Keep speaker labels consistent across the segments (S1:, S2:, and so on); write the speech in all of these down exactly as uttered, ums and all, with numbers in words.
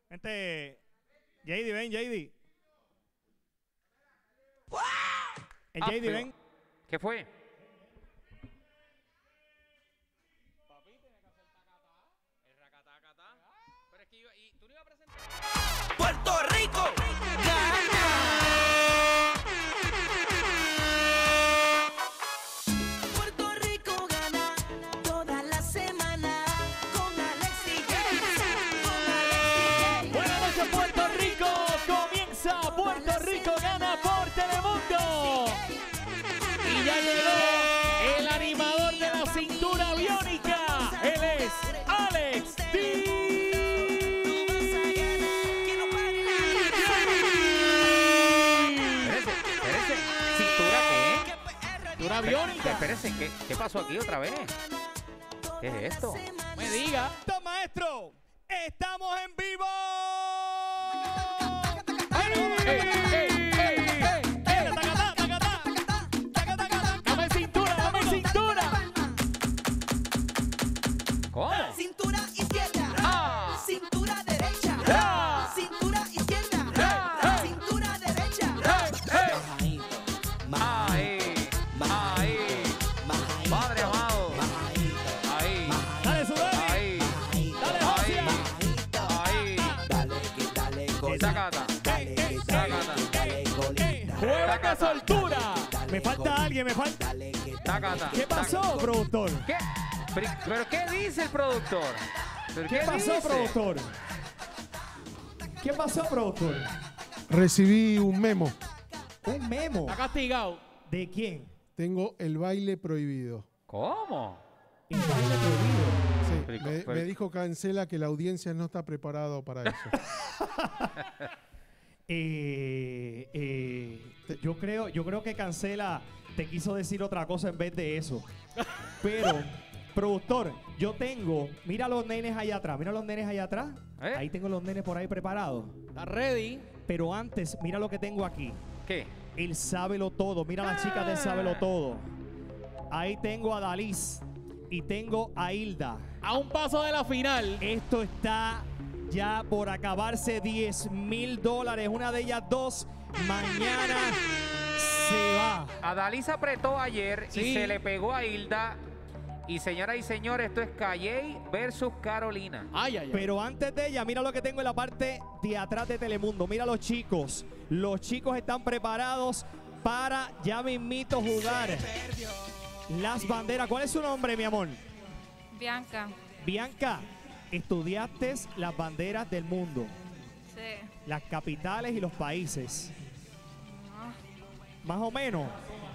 S1: Gente, J D, ven, J D. El
S2: Ah,
S1: J D,
S2: pero-
S1: ven.
S2: ¿Qué fue?
S3: Puerto Rico gana. Puerto Rico gana toda la semana con Alex y Jay. Con Alex y Jay.
S1: Buenas noches, Puerto Rico. Comienza Puerto Rico gana por Telemundo. Y ya llegó el animador de la cintura biónica. Él es Alex D.
S2: Espérese, espérese. ¿Cintura qué?
S1: Cintura biónica.
S2: Espérese, ¿qué, ¿qué pasó aquí otra vez? ¿Qué es esto?
S1: Me diga. Maestro, estamos en vivo.
S2: ¡Ey, ey, ey, ey!
S1: Tacatá, tacatá. Tacatá, tacatá. Dame cintura, dame cintura.
S2: ¿Cómo?
S3: Cintura izquierda,
S2: Ah.
S3: cintura derecha,
S1: Ah.
S3: cintura izquierda,
S2: Ah.
S3: cintura derecha.
S2: ¡Ey, ey! Ahí, ahí. Padre amado. Ahí,
S1: Dale, sube.
S2: ahí,
S1: Dale,
S2: ahí,
S1: Josia.
S2: ahí.
S4: Dale, que dale, golita.
S2: Sácata,
S4: Dale, que dale,
S2: sácata.
S4: que dale, golita.
S1: Juega de soltura. Me falta alguien, me falta.
S4: Dale, que dale,
S2: Sácata.
S1: ¿Qué pasó, productor?
S2: ¿Qué? ¿Pero, pero qué dice el productor? ¿Pero
S1: ¿Qué pasó,
S2: dice?
S1: productor? ¿Qué pasó, productor?
S5: Recibí un memo.
S1: Un memo.
S6: Está castigado.
S1: ¿De quién?
S5: Tengo el baile prohibido.
S2: ¿Cómo?
S1: El baile prohibido.
S5: Sí,
S2: Pero,
S5: me,
S2: pero-
S5: me dijo Cancela que la audiencia no está preparado para eso.
S1: Eh, eh, yo creo, yo creo que Cancela te quiso decir otra cosa en vez de eso. Pero, productor, yo tengo, mira los nenes allá atrás, mira los nenes allá atrás.
S2: ¿Eh?
S1: Ahí tengo los nenes por ahí preparados.
S6: Está ready.
S1: Pero antes, mira lo que tengo aquí.
S2: ¿Qué?
S1: El Sábelo Todo. Mira las chicas del Sábelo Todo. Ahí tengo a Dalis y tengo a Hilda.
S6: A un paso de la final.
S1: Esto está ya por acabarse. Diez mil dólares. Una de ellas dos. Mañana se va.
S2: Adalys apretó ayer
S6: Sí.
S2: y se le pegó a Hilda. Y señoras y señores, esto es Calley versus Carolina.
S6: Ay, ay, ay.
S1: Pero antes de ella, mira lo que tengo en la parte de atrás de Telemundo. Mira los chicos. Los chicos están preparados para ya mismito jugar las banderas. ¿Cuál es su nombre, mi amor?
S7: Bianca,
S1: Bianca, estudiaste las banderas del mundo,
S7: sí.
S1: las capitales y los países.
S7: No.
S1: Más o menos.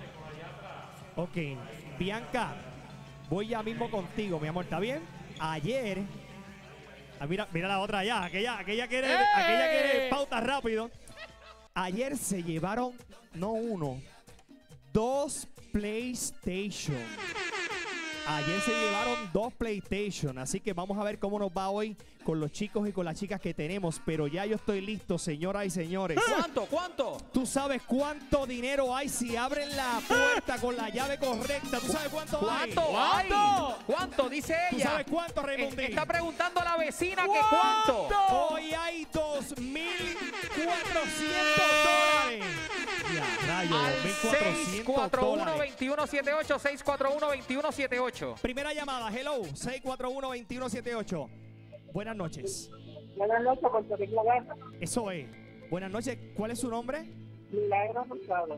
S1: Ok, Bianca, voy ya mismo contigo, mi amor, ¿está bien? Ayer, ah, mira, mira la otra allá, aquella, aquella quiere,
S6: ¡Eh!
S1: aquella quiere pauta rápido. Ayer se llevaron, no uno, dos PlayStation. Ayer se llevaron dos PlayStation, así que vamos a ver cómo nos va hoy con los chicos y con las chicas que tenemos. Pero ya yo estoy listo, señoras y señores.
S6: ¿Cuánto? ¿Cuánto?
S1: ¿Tú sabes cuánto dinero hay si abren la puerta con la llave correcta? ¿Tú sabes cuánto,
S2: ¿Cuánto
S1: hay?
S2: hay?
S6: ¿Cuánto?
S2: ¿Cuánto? Dice
S1: ¿Tú
S2: ella.
S1: sabes cuánto, Raymondín?
S2: Eh, Está preguntando a la vecina que cuánto.
S1: Hoy hay dos mil cuatrocientos dólares. Ya, rayo,
S2: Al
S1: dos mil
S2: seis
S1: cuatrocientos
S2: cuatro uno,
S1: dólares.
S2: dos uno siete ocho, seis cuatro uno, dos uno siete ocho.
S1: Primera llamada, hello, seis cuatro uno, dos uno siete ocho. Buenas noches.
S8: Buenas noches, Puerto Rico gana.
S1: Eso es. Buenas noches. ¿Cuál es su nombre?
S8: Milagro Rosado.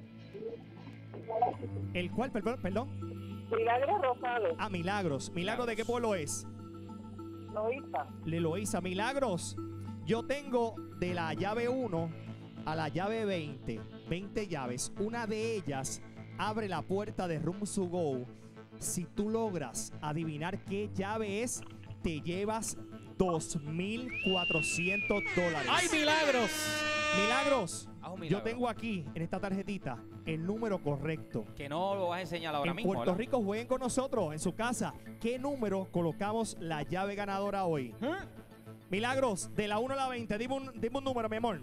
S1: ¿El cuál? Perdón. perdón.
S8: Milagro Rosado.
S1: Ah, Milagros. ¿Milagros de qué pueblo es?
S8: Loíza.
S1: Le Loíza. Milagros. Yo tengo de la llave uno a la llave veinte. veinte llaves. Una de ellas abre la puerta de Room to Go. Si tú logras adivinar qué llave es, te llevas dos mil cuatrocientos dólares.
S6: ¡Ay, milagros!
S1: Milagros.
S2: Haz un
S1: Yo
S2: milagro.
S1: tengo aquí en esta tarjetita el número correcto.
S2: Que no lo vas a enseñar ahora
S1: En
S2: mismo.
S1: Puerto
S2: ¿no?
S1: Rico jueguen con nosotros en su casa. ¿Qué número colocamos la llave ganadora hoy?
S6: ¿Eh?
S1: Milagros, de la uno a la veinte, dime un, dime un número, mi amor.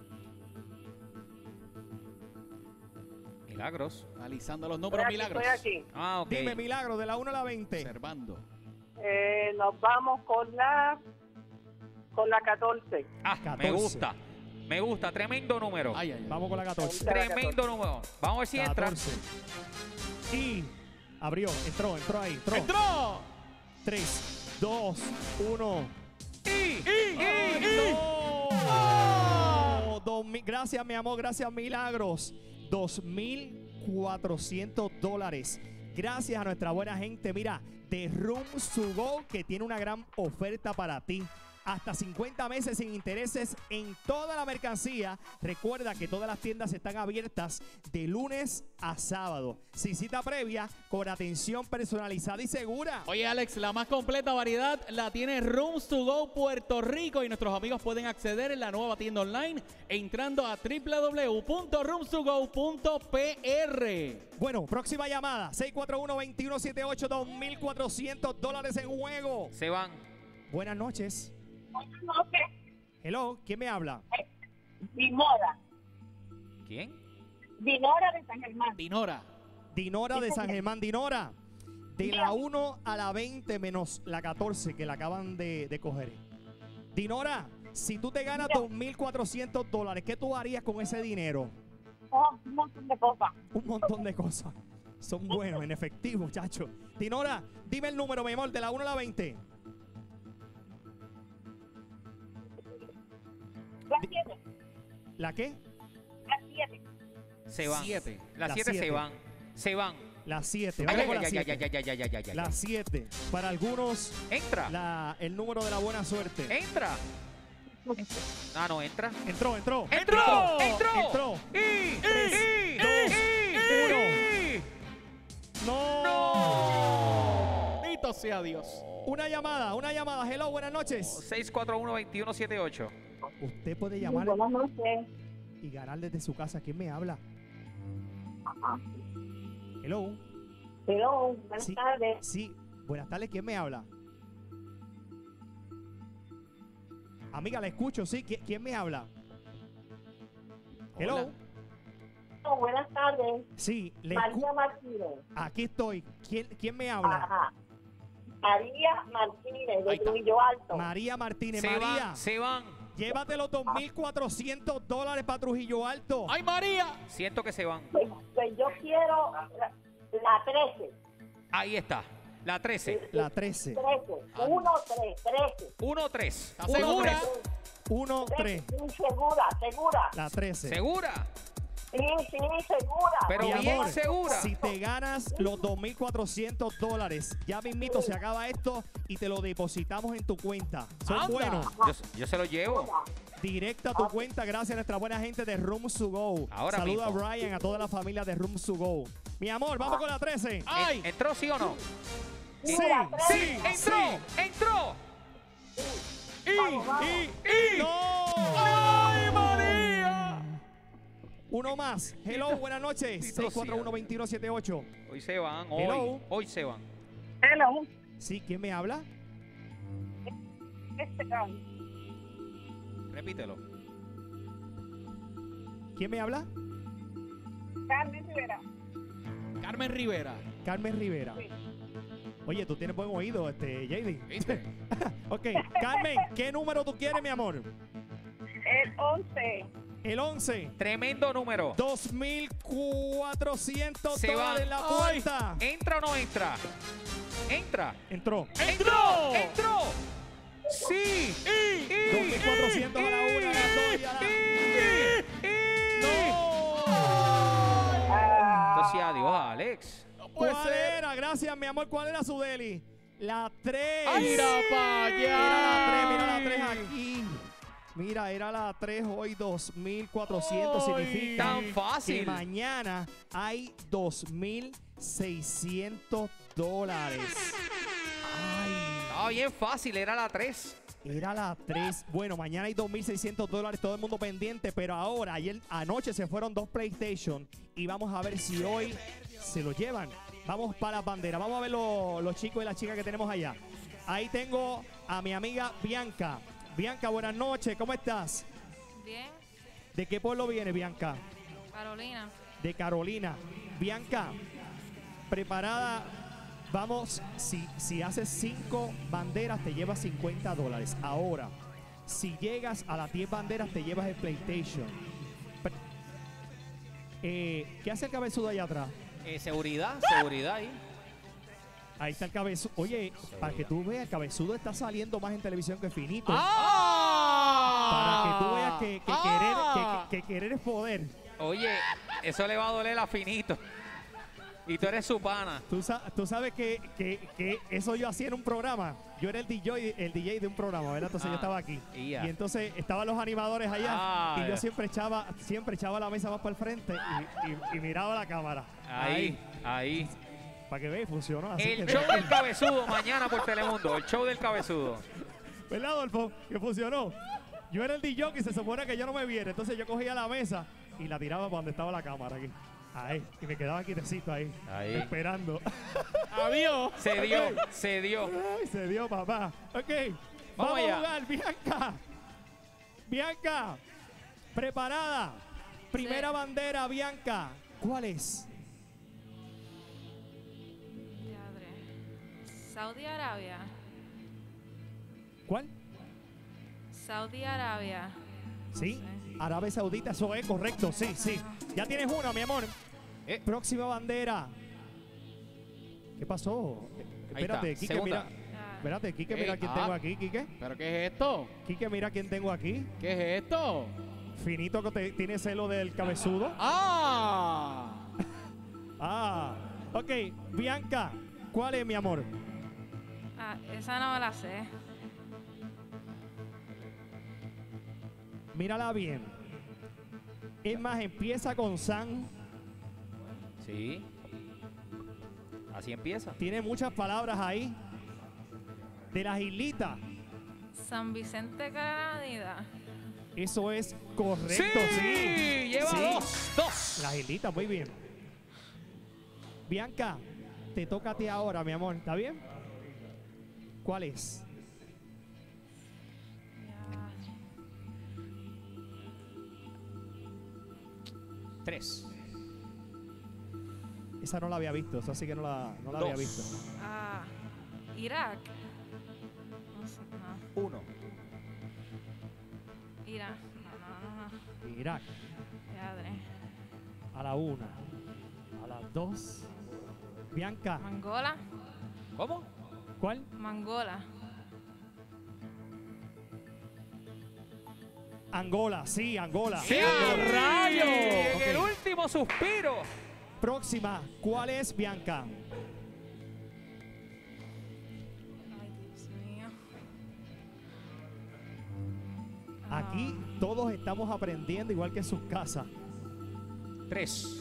S2: Milagros.
S6: Analizando los
S8: Estoy
S6: números
S8: aquí,
S6: milagros.
S8: estoy aquí.
S2: Ah, ok.
S1: Dime, Milagros, de la uno a la veinte.
S6: Observando.
S8: Eh, nos vamos con la Con la catorce.
S2: Ah, me
S1: catorce.
S2: gusta. Me gusta. Tremendo número.
S6: Ay, ay, ay.
S1: Vamos con la catorce.
S2: Tremendo número. Vamos a ver si entra.
S1: catorce. Y abrió, entró, entró ahí, entró.
S6: ¡Entró!
S1: tres, dos, uno.
S2: ¡Y!
S6: ¡Y!
S1: ¡Ay,
S6: ¡Y!
S1: no! Dos mil- gracias, mi amor, gracias, Milagros. dos mil cuatrocientos dólares. Gracias a nuestra buena gente, mira, de Room to Go, que tiene una gran oferta para ti. Hasta cincuenta meses sin intereses en toda la mercancía. Recuerda que todas las tiendas están abiertas de lunes a sábado. Sin cita previa, con atención personalizada y segura.
S6: Oye, Alex, la más completa variedad la tiene Rooms to Go Puerto Rico y nuestros amigos pueden acceder en la nueva tienda online entrando a w w w punto rooms to go punto p r.
S1: Bueno, próxima llamada. seis cuatro uno, dos uno siete ocho, dos mil cuatrocientos dólares en juego.
S2: Se van.
S1: Buenas noches.
S8: No sé.
S1: Hello, ¿quién me habla?
S8: Dinora.
S2: ¿Quién?
S8: Dinora de San Germán.
S6: Dinora.
S1: Dinora de San Germán. Dinora, de la uno a la veinte menos la catorce que la acaban de, de coger. Dinora, si tú te ganas dos mil cuatrocientos dólares, ¿qué tú harías con ese dinero?
S8: Oh, un montón de cosas.
S1: Un montón de cosas. Son buenos, en efectivo, muchachos. Dinora, dime el número, mi amor, de la uno a la veinte.
S8: Las siete.
S1: ¿La qué?
S8: Las siete.
S2: Se van.
S6: Siete.
S2: Las
S1: Las
S2: siete se
S1: siete.
S2: van. Se van.
S1: La siete.
S2: Ay,
S1: Vamos
S2: ay,
S1: con
S2: ay,
S1: la
S2: ay, ay,
S1: siete.
S2: ay, ay, ay, ay, ay, ay.
S1: La siete. Para algunos,
S2: Entra.
S1: la, el número de la buena suerte.
S2: Entra. Ah, no, entra.
S1: Entró, entró.
S2: ¡Entró! ¡Entró!
S1: Entró.
S2: ¡Y!
S1: Tres,
S2: ¡Y!
S1: dos,
S2: ¡Y!
S1: uno.
S2: ¡Y!
S1: No.
S2: ¡No!
S6: Bendito sea Dios.
S1: Una llamada, una llamada. Hello, buenas noches.
S2: seis cuatro uno, dos uno siete ocho.
S1: Usted puede llamar
S8: Buenas noches.
S1: y ganar desde su casa. ¿Quién me habla? Hello.
S8: Hello, buenas
S1: Sí.
S8: tardes.
S1: Sí. Buenas tardes. ¿Quién me habla? Amiga, la escucho. Sí. ¿Qui- ¿Quién me habla? Hello.
S6: Hola.
S8: Oh, buenas tardes.
S1: Sí. Le escu-
S8: María Martínez.
S1: Aquí estoy. ¿Quién, quién me habla?
S8: Ajá. María Martínez,
S6: Ahí
S8: de
S6: está.
S8: Trujillo Alto.
S1: María Martínez.
S2: Se
S1: María,
S2: van. Se van.
S1: llévate los dos mil cuatrocientos dólares para Trujillo Alto.
S6: ¡Ay, María!
S2: Siento que se van.
S8: Pues, pues yo quiero la, la trece.
S2: Ahí está. La trece.
S1: La trece.
S8: trece. uno, tres, trece.
S2: uno tres.
S6: ¿Estás segura?
S1: uno, tres.
S8: Sí, segura, segura.
S1: La trece.
S2: ¿Segura?
S8: Sí, sí, segura.
S2: Pero
S1: Mi
S2: bien
S1: amor,
S2: segura.
S1: si te ganas los dos mil cuatrocientos dólares, ya mismito se acaba esto y te lo depositamos en tu cuenta. Son
S6: Anda.
S1: buenos.
S2: Yo, yo se lo llevo.
S1: Directa a tu cuenta, gracias a nuestra buena gente de Room to Go.
S2: Ahora
S1: Saluda
S2: mismo.
S1: a Brian, a toda la familia de Room to Go. Mi amor, vamos con la trece.
S6: ¡Ay!
S2: ¿En- ¿Entró sí o no?
S1: Sí,
S8: Mira,
S1: sí,
S2: ¡Sí! ¡Entró! ¡Entró!
S6: ¡Y! ¡Y! ¡Y!
S1: ¡No!
S6: ¡Ay, María!
S1: Uno más. Hello, buenas noches.
S2: Bendito
S1: seis cuatro uno,
S2: sea.
S1: dos uno siete ocho.
S2: Hoy se van. Hoy.
S1: Hello.
S2: Hoy se van.
S8: Hello.
S1: Sí, ¿quién me habla?
S8: Este caso.
S2: Repítelo.
S1: ¿Quién me habla?
S8: Carmen Rivera.
S6: Carmen Rivera.
S1: Carmen Rivera. Oye, tú tienes buen oído, este, J D.
S6: ¿Viste?
S1: Ok, Carmen, ¿qué número tú quieres, mi amor?
S8: El once.
S1: El once.
S2: Tremendo número.
S1: dos mil cuatrocientos
S2: Se va.
S1: dólares en la
S6: Ay.
S1: puerta.
S2: ¿Entra o no entra? Entra.
S1: Entró.
S2: ¡Entró! ¡Entró! ¡Sí!
S1: dos mil cuatrocientos a la una, a las dos y a la... ¡No!
S2: Entonces, adiós, Alex.
S6: ¡No puede
S1: ¿Cuál
S6: ser!
S1: era? Gracias, mi amor. ¿Cuál era su deli? La tres.
S6: ¡Ay, mira para allá!
S1: Mira la tres, mira la tres aquí. Mira, era la tres hoy, dos mil cuatrocientos.
S6: Ay,
S1: Significa
S2: tan
S1: que
S2: fácil.
S1: mañana hay dos mil seiscientos dólares. Ay,
S2: Estaba bien fácil, era la tres.
S1: era la tres. Bueno, mañana hay dos mil seiscientos dólares, todo el mundo pendiente. Pero ahora, ayer anoche se fueron dos PlayStation. Y vamos a ver si hoy se lo llevan. Vamos para la bandera. Vamos a ver lo- los chicos y las chicas que tenemos allá. Ahí tengo a mi amiga Bianca. Bianca, buenas noches. ¿Cómo estás?
S7: Bien,
S1: ¿De qué pueblo viene, Bianca?
S7: Carolina.
S1: De Carolina. Bianca, preparada. Vamos, si, si haces cinco banderas, te llevas cincuenta dólares. Ahora, Si llegas a las diez banderas, te llevas el PlayStation. Pre- eh, ¿Qué hace el cabezudo allá atrás?
S6: Eh, seguridad, seguridad ahí.
S1: Ahí está el cabezudo. Oye, para que tú veas, el cabezudo está saliendo más en televisión que Finito. Para que tú veas que, que querer, que- que- que querer es poder.
S2: Oye, eso le va a doler a Finito. Y tú eres su pana.
S1: Tú, sa- tú sabes que, que- que eso yo hacía en un programa. Yo era el D J, el D J de un programa, ¿verdad? Entonces
S2: Ah,
S1: yo estaba aquí.
S2: y ya.
S1: Y entonces estaban los animadores allá.
S2: Ah,
S1: y yo
S2: ya.
S1: siempre echaba, siempre echaba la mesa más para el frente y, y- y miraba la cámara.
S2: Ahí, ahí.
S1: Para que veas, funcionó. Así
S2: El
S1: que-
S2: show del cabezudo mañana por Telemundo. El show del cabezudo.
S1: ¿Verdad, Adolfo? Que funcionó. Yo era el D J y se supone que yo no me viera. Entonces yo cogía la mesa y la tiraba para donde estaba la cámara aquí. Ahí. Y me quedaba quietecito ahí.
S2: Ahí.
S1: Esperando.
S6: Adiós.
S2: Se dio, se dio.
S1: Ay, se dio, papá. Ok.
S2: Vamos
S1: Vamos,
S2: allá.
S1: a jugar, Bianca. Bianca. Preparada. Primera
S7: Sí.
S1: bandera, Bianca. ¿Cuál es?
S7: Diadre. Saudi Arabia.
S1: ¿Cuál?
S7: Saudi Arabia.
S1: Sí.
S7: Sí.
S1: Arabia Saudita, eso es correcto. Sí, sí. Ya tienes una, mi amor.
S2: Eh.
S1: Próxima bandera. ¿Qué pasó? Eh,
S2: Ahí
S1: Espérate,
S2: está,
S1: Quique,
S2: segunda.
S1: mira.
S7: Ah,
S1: Espérate, Quique, mira
S6: Ey,
S1: quién
S6: ah.
S1: tengo aquí, Quique.
S6: ¿Pero qué es esto?
S1: Quique, mira quién tengo aquí.
S6: ¿Qué es esto?
S1: Finito que te- tiene celo del cabezudo.
S6: ¡Ah!
S1: Ah, ok. Bianca, ¿cuál es, mi amor?
S7: ah, esa no me la sé.
S1: Mírala bien. Es más, empieza con San.
S2: Sí. Así empieza.
S1: Tiene muchas palabras ahí. De las islitas.
S7: San Vicente Granadina.
S1: Eso es correcto, sí.
S2: Lleva
S1: Sí.
S2: dos, dos.
S1: Las islitas, muy bien. Bianca, te toca a ti ahora, mi amor. ¿Está bien? ¿Cuál es?
S7: Ya.
S2: Tres.
S1: Esa no la había visto, esa sí que no la, no la había
S2: Dos.
S1: visto.
S7: Ah, Irak. No sé, no.
S2: Uno.
S7: Irak. No, no, no, no.
S1: Irak,
S7: Diadre.
S1: a la una. A las dos. Bianca,
S7: Mangola.
S2: ¿Cómo?
S1: ¿cuál?
S7: Mangola.
S1: Angola, sí, Angola.
S2: ¡Sí!
S1: Angola.
S2: ¡Rayo!
S1: Ok.
S2: En el último suspiro.
S1: Próxima, ¿cuál es, Bianca?
S7: Ay, Dios mío.
S1: Aquí
S7: Ah,
S1: todos estamos aprendiendo igual que en sus casas.
S2: Tres.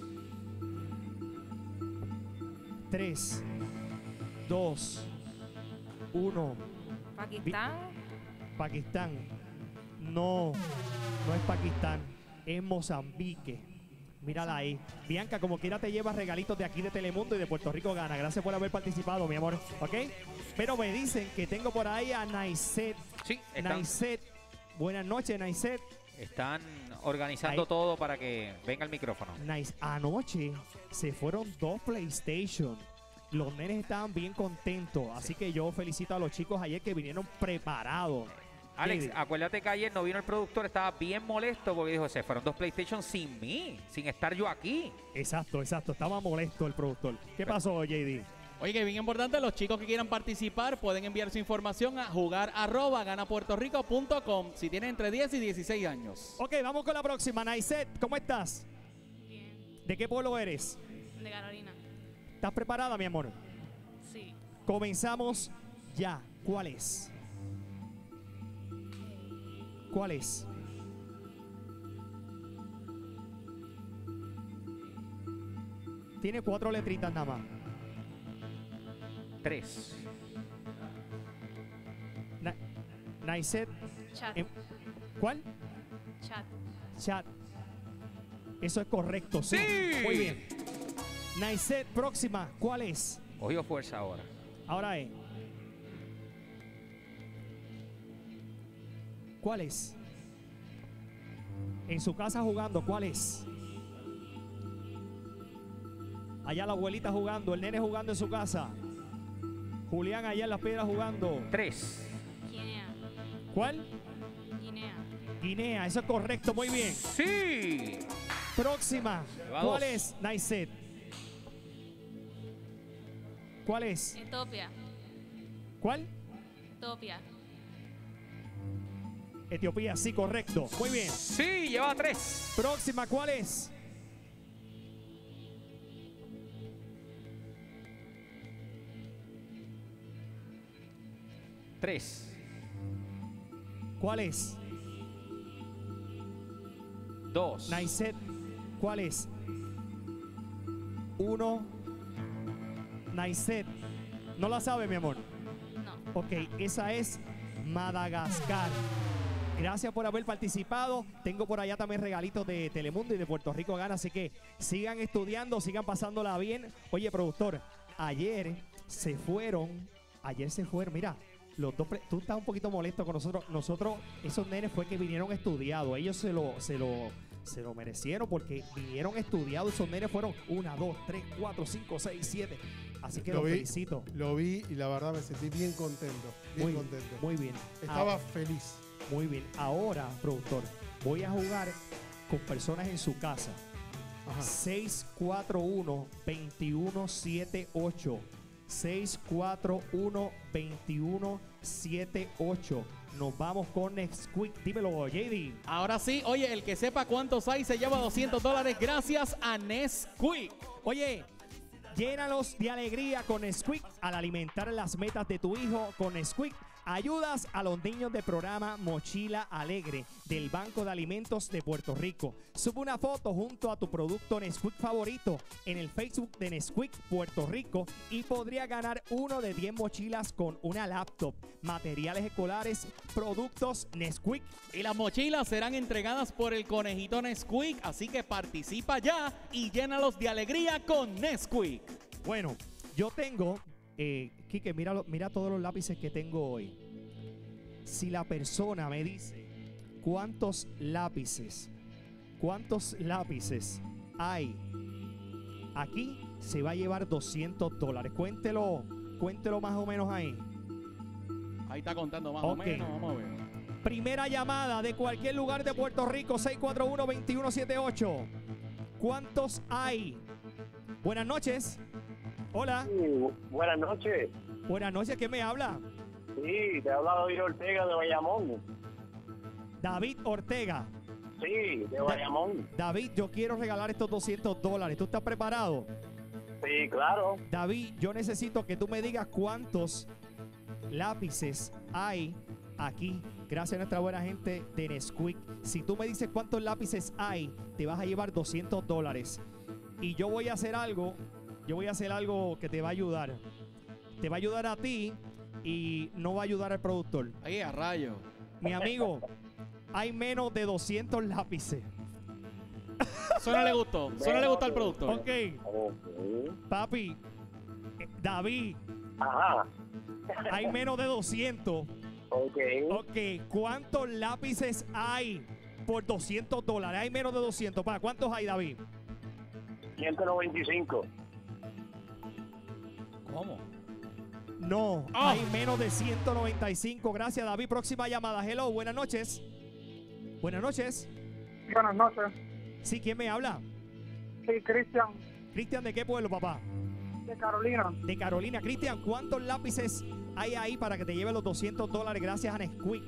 S1: Tres, dos, uno.
S7: Pakistán.
S1: Pakistán. No, no es Pakistán, es Mozambique. Mírala ahí. Bianca, como quiera te llevas regalitos de aquí de Telemundo y de Puerto Rico Gana. Gracias por haber participado, mi amor. ¿Ok? Pero me dicen que tengo por ahí a Naiset.
S2: Sí, están,
S1: Naiset. Buenas noches, Naiset.
S2: están organizando
S1: Ahí.
S2: todo para que venga el micrófono.
S1: Nice. Anoche se fueron dos PlayStation. Los nenes estaban bien contentos. Así que yo felicito a los chicos ayer que vinieron preparados.
S2: Alex,
S1: David.
S2: acuérdate que ayer no vino el productor, estaba bien molesto porque dijo, se fueron dos PlayStation sin mí, sin estar yo aquí.
S1: Exacto, exacto. Estaba molesto el productor. ¿Qué pasó, J D?
S6: Oye, que bien importante, los chicos que quieran participar pueden enviar su información a jugar arroba ganapuertorico punto com si tienen entre diez y dieciséis años.
S1: Ok, vamos con la próxima. Naiset, ¿cómo estás?
S7: Bien.
S1: ¿De qué pueblo eres?
S7: De Carolina.
S1: ¿Estás preparada, mi amor?
S7: Sí.
S1: Comenzamos ya. ¿Cuál es? ¿Cuál es? Tiene cuatro letritas nada más.
S2: Tres.
S1: Na- Naiset,
S7: Chat.
S1: em- ¿cuál?
S7: Chat.
S1: Chat. Eso es correcto, sí.
S2: ¡Sí!
S1: Muy bien. Naiset, próxima. ¿Cuál es?
S2: Cogió fuerza ahora.
S1: Ahora es. ¿Cuál es? En su casa jugando, ¿cuál es? Allá la abuelita jugando, el nene jugando en su casa. Julián allá en las piedras jugando.
S2: Tres.
S7: Kenia.
S1: ¿Cuál? Guinea, eso es correcto, muy bien.
S2: Sí.
S1: Próxima.
S2: Lleva
S1: ¿Cuál
S2: dos.
S1: es, Naiset? ¿Cuál es?
S7: Etiopía.
S1: ¿Cuál?
S7: Etiopía.
S1: Etiopía, sí, correcto. Muy bien.
S2: Sí, lleva tres.
S1: Próxima, ¿cuál es?
S2: Tres.
S1: ¿Cuál es?
S2: Dos.
S1: Naiset, ¿cuál es? Uno. Naiset. ¿No la sabe, mi amor?
S7: No.
S1: Ok, esa es Madagascar. Gracias por haber participado. Tengo por allá también regalitos de Telemundo y de Puerto Rico Gana, así que sigan estudiando, sigan pasándola bien. Oye, productor, ayer se fueron, ayer se fueron, mira, los dos, pre- tú estás un poquito molesto con nosotros. Nosotros, esos nenes fue que vinieron estudiados. Ellos se lo, se lo, se lo merecieron porque vinieron estudiados. Esos nenes fueron una, dos, tres, cuatro, cinco, seis, siete. Así que
S5: Lo
S1: los
S5: vi.
S1: felicito.
S5: Lo vi y la verdad me sentí bien contento. Bien
S1: Muy,
S5: contento.
S1: muy bien.
S5: Estaba
S1: Ah,
S5: feliz.
S1: muy bien. Ahora, productor, voy a jugar con personas en su casa.
S5: Ajá.
S1: seis cuatro uno, dos uno siete ocho. seis cuatro uno, dos uno siete ocho. Nos vamos con Nesquik. Dímelo, J D.
S6: Ahora sí, oye, el que sepa cuántos hay se lleva doscientos dólares gracias a Nesquik.
S1: Oye, llénalos de alegría con Nesquik. Al alimentar las metas de tu hijo con Nesquik, ayudas a los niños del programa Mochila Alegre del Banco de Alimentos de Puerto Rico. Sube una foto junto a tu producto Nesquik favorito en el Facebook de Nesquik Puerto Rico y podría ganar uno de diez mochilas con una laptop, materiales escolares, productos Nesquik.
S6: Y las mochilas serán entregadas por el conejito Nesquik, así que participa ya y llénalos de alegría con Nesquik.
S1: Bueno, yo tengo, eh, Quique, mira, lo- mira todos los lápices que tengo hoy. Si la persona me dice cuántos lápices, cuántos lápices hay aquí, se va a llevar doscientos dólares. Cuéntelo, cuéntelo más o menos ahí.
S6: Ahí está contando más
S1: Ok.
S6: o menos, vamos a ver.
S1: Primera llamada de cualquier lugar de Puerto Rico, seis cuatro uno, dos uno siete ocho. ¿Cuántos hay? Buenas noches. Hola.
S9: Sí, bu- buenas noches.
S1: Buenas noches, ¿quién me habla?
S9: Sí, te ha hablado David Ortega de Bayamón.
S1: David Ortega.
S9: Sí, de Bayamón.
S1: David, yo quiero regalar estos doscientos dólares. ¿Tú estás preparado?
S9: Sí, claro.
S1: David, yo necesito que tú me digas cuántos lápices hay aquí. Gracias a nuestra buena gente de Nesquik. Si tú me dices cuántos lápices hay, te vas a llevar doscientos dólares. Y yo voy a hacer algo, yo voy a hacer algo que te va a ayudar. Te va a ayudar a ti y no va a ayudar al productor.
S6: Ahí a rayo.
S1: Mi amigo, hay menos de doscientos lápices.
S6: Eso no le gustó. Eso no le gustó al productor.
S1: Ok,
S9: Ok.
S1: papi, eh, David,
S9: Ajá.
S1: hay menos de doscientos.
S9: Ok.
S1: Ok, ¿cuántos lápices hay por doscientos dólares? Hay menos de doscientos. ¿Para cuántos hay, David?
S9: ciento noventa y cinco.
S6: ¿Cómo?
S1: No,
S6: Ah.
S1: hay menos de ciento noventa y cinco. Gracias, David. Próxima llamada. Hello, buenas noches. Buenas noches.
S10: Buenas noches.
S1: Sí, ¿quién me habla?
S10: Sí, Cristian,
S1: Cristian, ¿de qué pueblo, papá?
S10: de Carolina.
S1: De Carolina. Cristian, ¿cuántos lápices hay ahí para que te lleve los doscientos dólares gracias a Nesquik?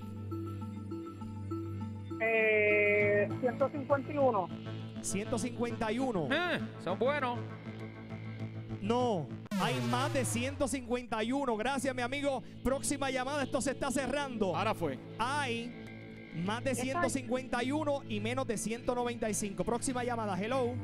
S10: Eh, ciento cincuenta y uno.
S1: ciento cincuenta y uno.
S2: Eh, son buenos.
S1: No, hay más de ciento cincuenta y uno. Gracias, mi amigo. Próxima llamada, esto se está cerrando.
S6: Ahora fue.
S1: Hay más de ciento cincuenta y uno y menos de ciento noventa y cinco. Próxima llamada. Hello.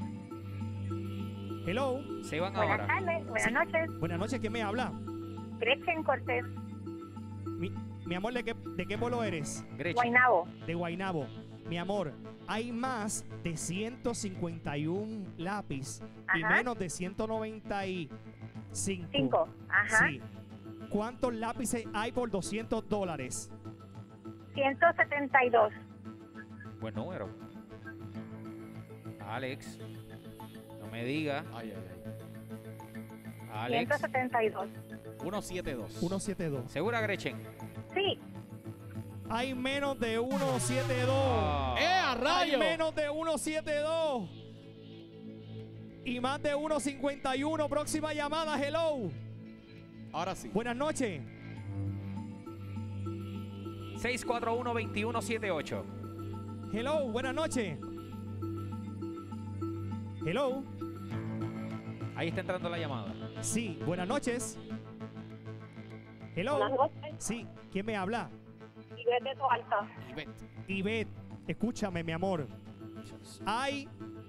S1: Hello.
S2: Se van
S8: Buenas
S2: ahora.
S8: tardes, buenas
S1: Sí.
S8: noches.
S1: Buenas noches, ¿quién me habla?
S8: Gretchen Cortés,
S1: Mi, mi amor, ¿de qué, ¿de qué pueblo eres?
S2: Gretchen.
S8: Guaynabo.
S1: De Guaynabo. Mi amor, hay más de ciento cincuenta y uno lápiz y
S8: Ajá.
S1: menos de ciento noventa y cinco.
S8: Cinco. Ajá.
S1: Sí. ¿Cuántos lápices hay por doscientos dólares?
S8: ciento setenta y dos.
S2: Buen número. Alex. No me diga.
S6: Ay, ay, ay.
S2: Alex.
S8: ciento setenta y dos.
S6: ciento setenta y dos.
S1: ciento setenta y dos.
S2: ¿Segura, Gretchen?
S8: Sí.
S1: Hay menos de uno punto setenta y dos.
S6: ¡Eh, a
S1: Hay
S6: rayo!
S1: menos de uno punto setenta y dos. Y más de uno punto cincuenta y uno. Próxima llamada, hello.
S6: Ahora sí.
S1: Buenas noches.
S2: seis cuatro uno, dos uno siete ocho.
S1: Hello, buenas noches. Hello.
S2: Ahí está entrando la llamada.
S1: Sí, buenas noches. Hello.
S8: Buenas noches.
S1: Sí, ¿quién me habla?
S8: Y vete tu alta.
S6: Ivette.
S1: Ivette, escúchame, mi amor. Hay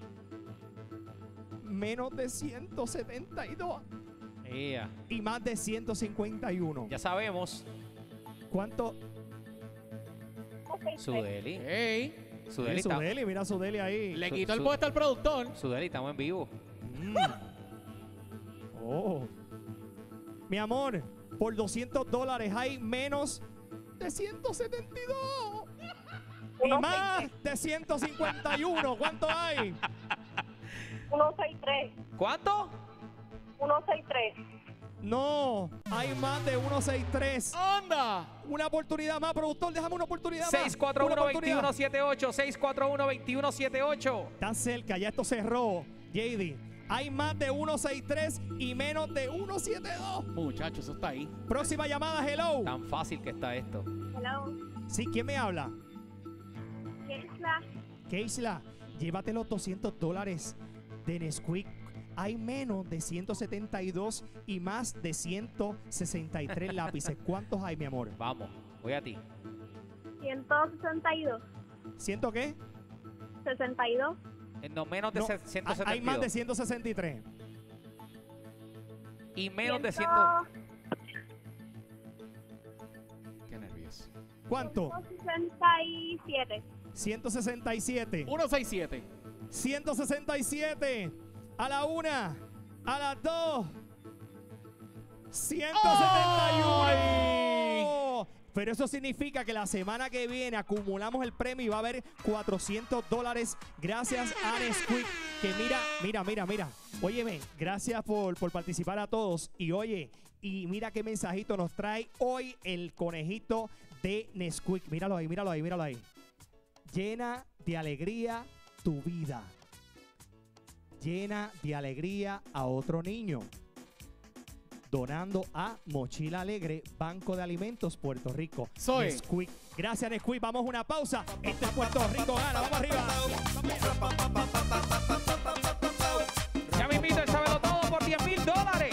S1: menos de ciento setenta y dos
S2: Ea,
S1: y más de ciento cincuenta y uno.
S2: ya sabemos.
S1: ¿Cuánto?
S2: Sudeli.
S6: ¡Ey!
S2: Sudeli,
S1: Mira
S2: está-
S1: Sudeli, mira Sudeli ahí.
S6: Le
S2: Su-
S6: quitó el
S2: su-
S6: puesto al productor.
S2: Sudeli, estamos en vivo.
S1: Mm. Oh. Mi amor, por doscientos dólares hay menos de ciento setenta y dos. Y más de ciento cincuenta y uno. ¿Cuánto hay?
S8: ciento sesenta y tres.
S2: ¿Cuánto?
S8: ciento sesenta y tres.
S1: No, hay más de ciento sesenta y tres.
S6: ¡Anda!
S1: Una oportunidad más, productor, déjame una oportunidad más.
S2: seis cuatro
S1: Una
S2: uno, dos
S1: oportunidad.
S2: uno siete ocho. seis cuatro uno, dos uno siete ocho.
S1: Tan cerca, ya esto cerró, J D. Hay más de ciento sesenta y tres y menos de ciento setenta y dos.
S6: Muchachos, eso está ahí.
S1: Próxima llamada, hello.
S2: Tan fácil que está esto.
S8: Hello.
S1: Sí, ¿quién me habla?
S8: Keisla.
S1: Keisla, llévate los doscientos dólares de Nesquik. Hay menos de ciento setenta y dos y más de ciento sesenta y tres lápices. ¿Cuántos hay, mi amor?
S2: Vamos, voy a ti.
S8: ciento sesenta y dos.
S1: ¿Ciento qué?
S8: sesenta y dos.
S2: Eh, No, menos de
S1: No,
S2: se- ciento setenta y dos.
S1: hay más de ciento sesenta y tres.
S2: Y menos de cien.
S6: Qué nervioso.
S1: ¿Cuánto?
S8: ciento sesenta y siete.
S1: ciento sesenta y siete.
S6: ciento sesenta y siete.
S1: ciento sesenta y siete. A la una. A las dos. ciento setenta y uno. Pero eso significa que la semana que viene acumulamos el premio y va a haber cuatrocientos dólares gracias a Nesquik. Que mira, mira, mira, mira. Óyeme, gracias por, por participar a todos. Y oye, y mira qué mensajito nos trae hoy el conejito de Nesquik. Míralo ahí, míralo ahí, míralo ahí. Llena de alegría tu vida. Llena de alegría a otro niño. Donando a Mochila Alegre, Banco de Alimentos, Puerto Rico.
S6: Soy.
S1: Nesquik. Gracias, Nesquik. Vamos a una pausa. Este es Puerto Rico gana. Vamos arriba.
S2: Ya me invito el sábado todo por diez mil dólares.